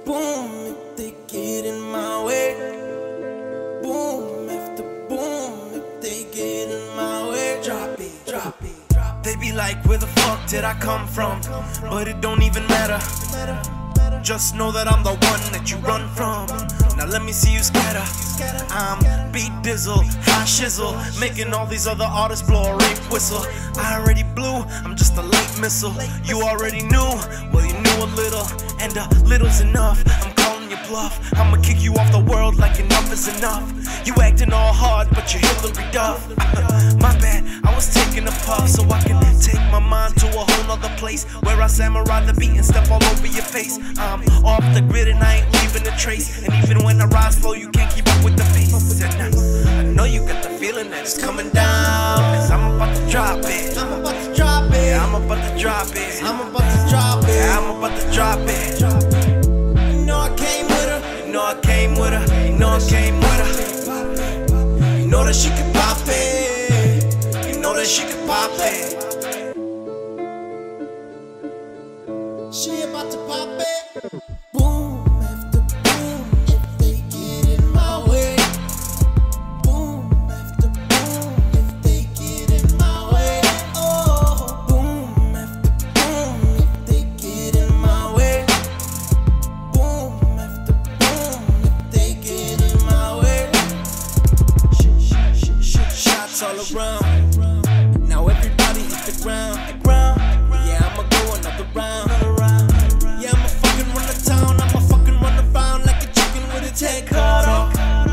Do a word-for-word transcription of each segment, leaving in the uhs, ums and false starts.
boom if they get in my way. Boom after boom if they get in my way. Drop it, drop it, drop it. They be like, where the fuck did I come from? But it don't even matter. Just know that I'm the one that you run from. Now let me see you scatter. I'm beat dizzle, high shizzle, making all these other artists blow a rape whistle. I already blew, I'm just a late missile. You already knew, well you knew a little, and a little's enough. I'm calling your bluff, I'ma kick you off the world like enough is enough. You acting all hard, but you're Hillary Duff. My bad, I was taking a puff so I can take my mind to a whole nother place, where I samurai the beat and step all over your face. I'm off the grid and I ain't leaving a trace, and even when I rise slow you can't keep up with the pace. And I, I know you got the feeling that it's coming down, cause I'm about to drop it. I'm about to drop it. Yeah, I'm about to drop it. I'm about to drop it. Yeah, I'm about to drop it. You know I came with her. You know I came with her. You know I came with her. You know that she can pop it. You know that she can pop it. She about to pop it. Boom after boom if they get in my way. Boom after boom if they get in my way. Oh, boom after boom if they get in my way. Boom after boom if they get in my way. Sh sh sh sh shots all around. Now everybody hit the ground. The ground. Yeah, I'ma go another round. Yeah, I'ma fucking run the town. I'ma fucking run around like a chicken with its head cut off.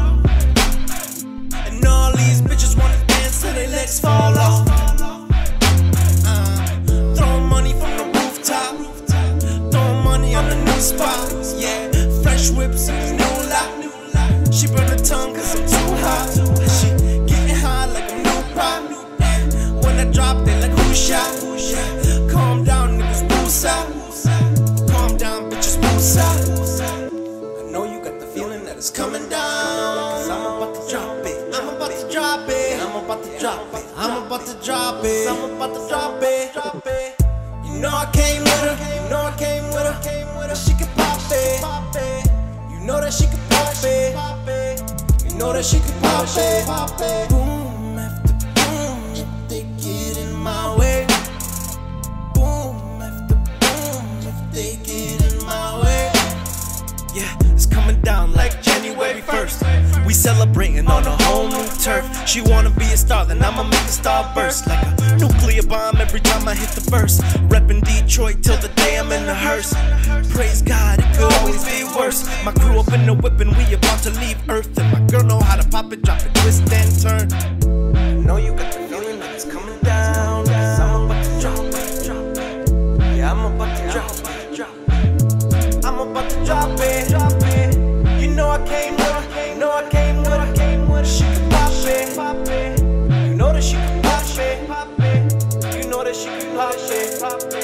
And all these bitches wanna dance till their legs fall off. Uh, throwing money from the rooftop. Throwing money on the new spot. Yeah, fresh whips and new lock. She burn her tongue cause I'm too hot. She getting high like a new pop. And when I drop, they like who shot? Calm down, niggas, woosah. Calm down, bitches, woosah. I know you got the feeling that it's coming down, cause I'm about to drop it. I'm about to drop it. I'm about to drop it. I'm about to drop it. I'm about to drop it. Drop it. You know I came with her. You know I came with her. Came with her. She can pop it. You know that she can pop it. You know that she can pop it. Boom after boom if they get in my way. Boom after boom if they get in my way. Yeah, it's coming down like January first. We celebrating on a whole new turf. She wanna be a star, then I'ma make a star burst like a nuclear bomb every time I hit the verse. Reppin' Detroit till the day I'm in the hearse. Praise God, it could always be worse. My crew up in the whip and we about to leave Earth, and my girl know how to pop it, drop it, twist and turn. I know you got the feeling that it's coming down, cause I'm about to drop it. Yeah, I'm about to drop it. I'm about to drop it. Drop it. You know I came with her. You know I came with her. Came with her. She can pop it. Pop it. You know that she can pop it. Pop it. You know that she can pop it. Pop it.